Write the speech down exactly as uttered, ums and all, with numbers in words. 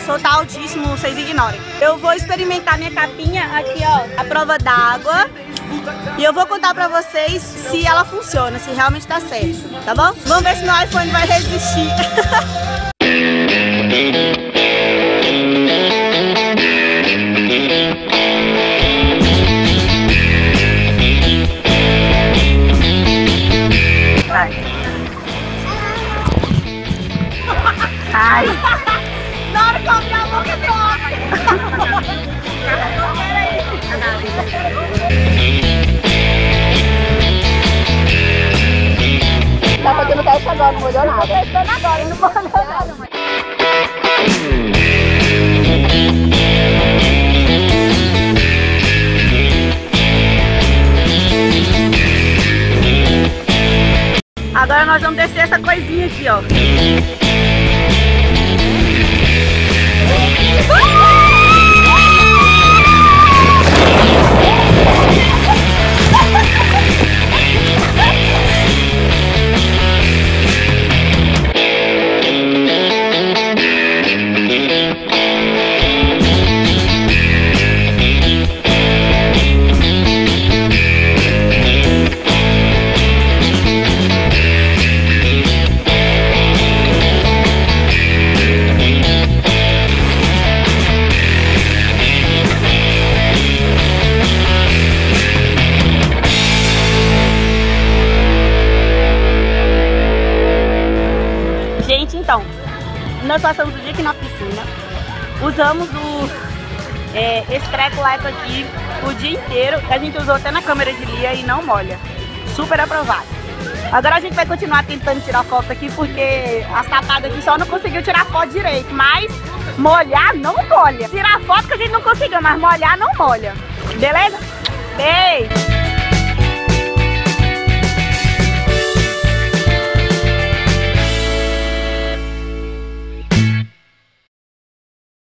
professor tá altíssimo, vocês ignorem. Eu vou experimentar minha capinha aqui, ó, a prova d'água. E eu vou contar pra vocês se ela funciona, se realmente dá certo, tá bom? Vamos ver se meu iPhone vai resistir. Ai. Na hora que eu abri a boca, deu água. Tá fazendo teste agora, não molhou nada. Tô testando agora, não molhou nada. Agora nós vamos descer essa coisinha aqui, ó. Então, nós passamos o dia aqui na piscina, usamos o, é, esse treco leco aqui o dia inteiro, a gente usou até na câmera de Lia e não molha, super aprovado. Agora a gente vai continuar tentando tirar foto aqui porque a safada aqui só não conseguiu tirar foto direito, mas molhar não molha. Tirar foto que a gente não conseguiu, mas molhar não molha, beleza? Beijo!